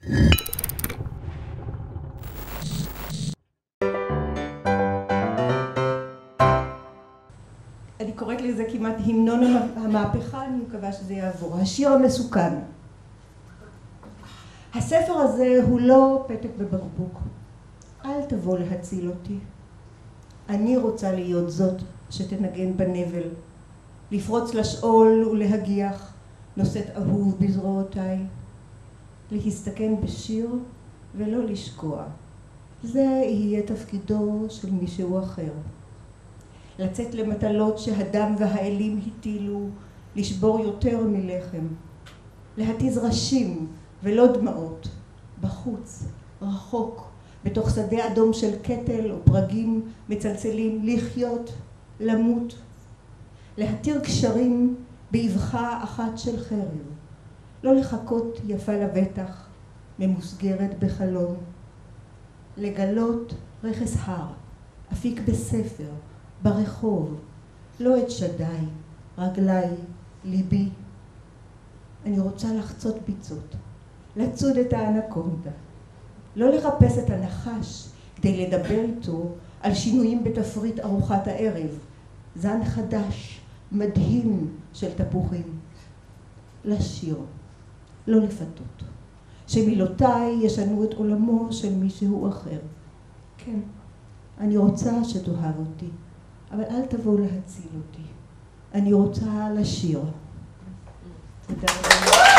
אני קוראת לזה כמעט המנון המהפכה, אני מקווה שזה יעבור. השיר המסוכן. הספר הזה הוא לא פתק בבקבוק. אל תבוא להציל אותי. אני רוצה להיות זאת שתנגן בנבל, לפרוץ לשאול ולהגיח, נושאת אהוב בזרועותיי, להסתכן בשיר ולא לשקוע. זה יהיה תפקידו של מישהו אחר. לצאת למטלות שהדם והאלים הטילו, לשבור יותר מלחם, להתיז ראשים ולא דמעות, בחוץ, רחוק, בתוך שדה אדום של קטל או פרגים מצלצלים, לחיות, למות, להתיר קשרים באבחה אחת של חרב, לא לחכות יפה לבטח, ממוסגרת בחלון, לגלות רכס הר, אפיק בספר, ברחוב, לא את שדיי, רגליי, ליבי. אני רוצה לחצות ביצות, לצוד את האנקונדה, לא לחפש את הנחש כדי לדבר איתו על שינויים בתפריט ארוחת הערב, זן חדש, מדהים של תפוחים. לשיר, לא לפתות, שמילותיי ישנו את עולמו של מישהו אחר. כן, אני רוצה שתאהב אותי, אבל אל תבוא להציל אותי. אני רוצה לשיר. תודה רבה.